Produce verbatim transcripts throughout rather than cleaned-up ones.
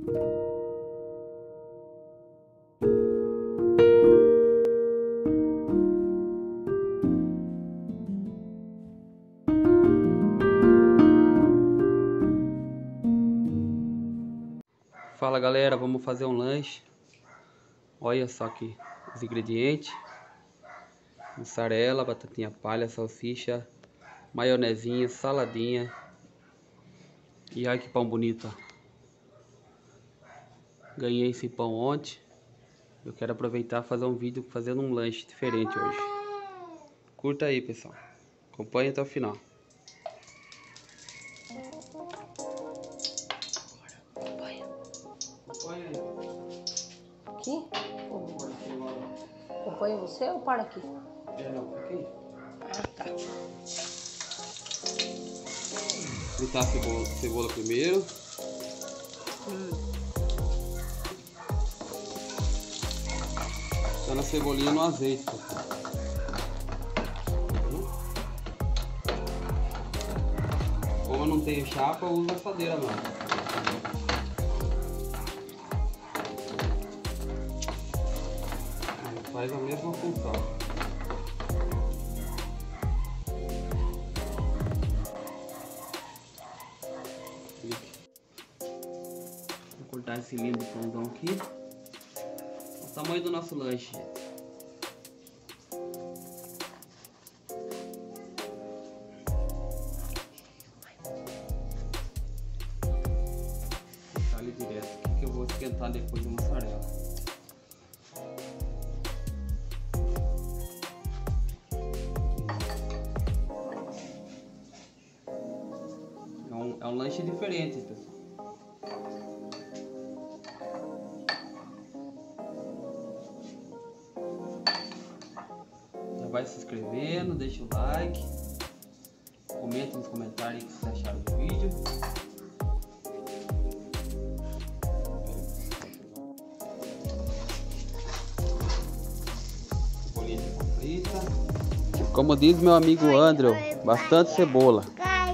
Fala galera, vamos fazer um lanche. Olha só aqui os ingredientes: mussarela, batatinha palha, salsicha, maionezinha, saladinha. E olha que pão bonito, ó. Ganhei esse pão ontem. Eu quero aproveitar e fazer um vídeo fazendo um lanche diferente hoje. Curta aí, pessoal, acompanhe até o final. Aqui? Acompanha você ou para aqui? É, não, aqui. Ah, tá. Fritar a cebola, cebola primeiro. Hum. Tá na cebolinha no azeite, pessoal. Como eu não tenho chapa, eu uso assadeira mesmo. Faz a mesma função. Vou cortar esse lindo pãozão aqui. O tamanho do nosso lanche. Vou cortar ali direto aqui que eu vou esquentar depois a mussarela. É um lanche diferente, pessoal. Já vai se inscrevendo, deixa o like, comenta nos comentários o que vocês acharam do vídeo. Cebolinha frita. Como diz meu amigo André, bastante cebola.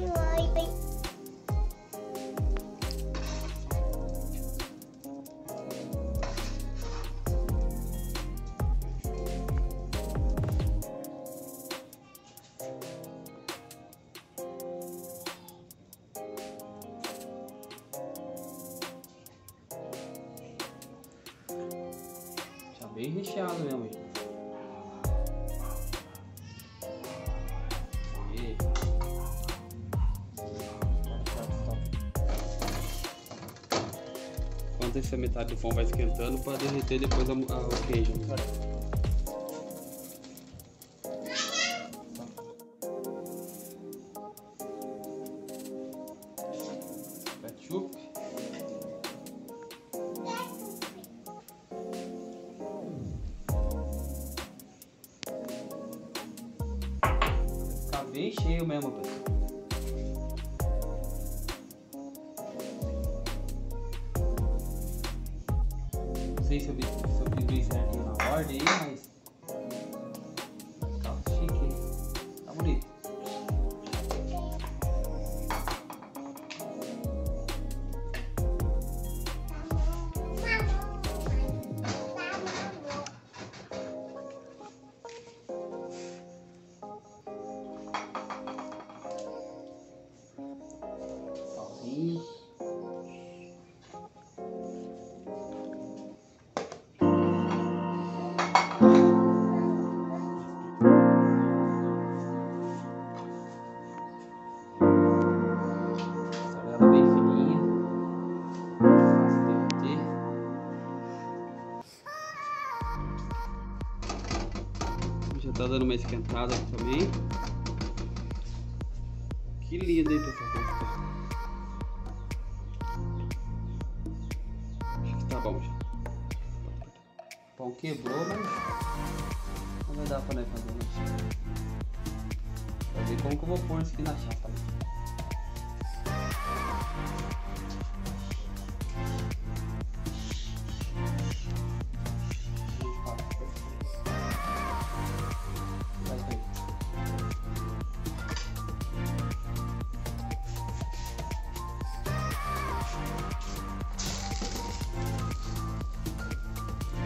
Bem recheado mesmo, gente. E... Enquanto essa metade do pão vai esquentando para derreter depois a, a, o queijo. Ketchup. Bem cheio mesmo, pessoal. Não sei se eu, se eu fiz bem certinho na ordem aí, mas tá chique, hein? Tá bonito. Já tá dando uma esquentada aqui também. Que lindo, hein, pessoal? Acho que tá bom já. O pão quebrou, mas não vai dar pra nós fazer isso. Vai ver como que eu vou pôr isso aqui na chapa, né?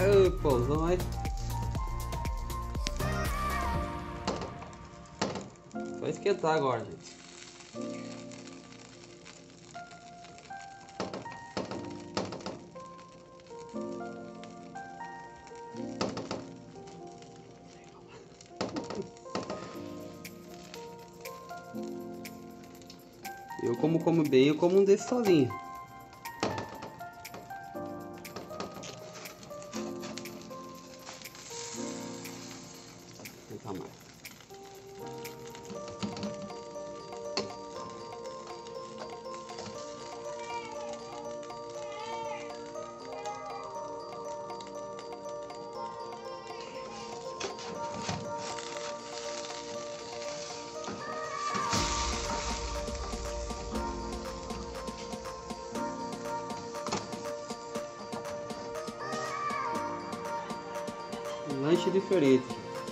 Ai, pousão aí. Só esquentar agora, gente. Eu como como bem, eu como um desse sozinho. Vou tentar mais. Um lanche diferente.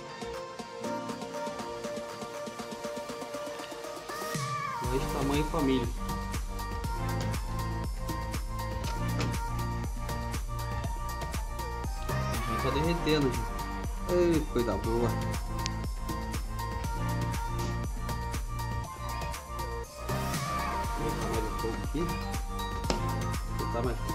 Lanche tamanho família. Já tá derretendo, gente. Ei, coisa boa. Vou botar mais um pouco aqui. Vou botar mais.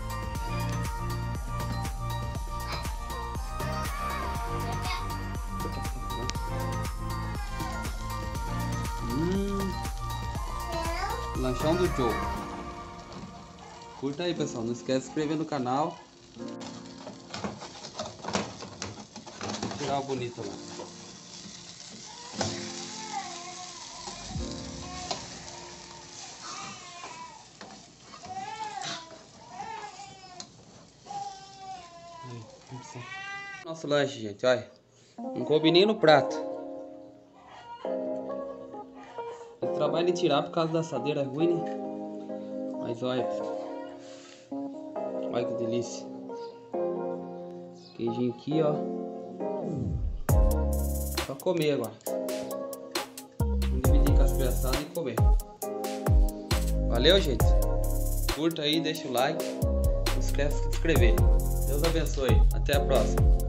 Hum, lanchão do Joe. Curta aí, pessoal. Não esquece de se inscrever no canal. Vou tirar o bonito lá. Nosso lanche, gente, olha. Não coube nem no prato. O trabalho de tirar por causa da assadeira é ruim, né? Mas olha, olha que delícia. Queijinho aqui, ó. Só comer agora. Vamos dividir com as criançadas e comer. Valeu, gente. Curta aí, deixa o like. Não esquece de se inscrever. Deus abençoe. Até a próxima.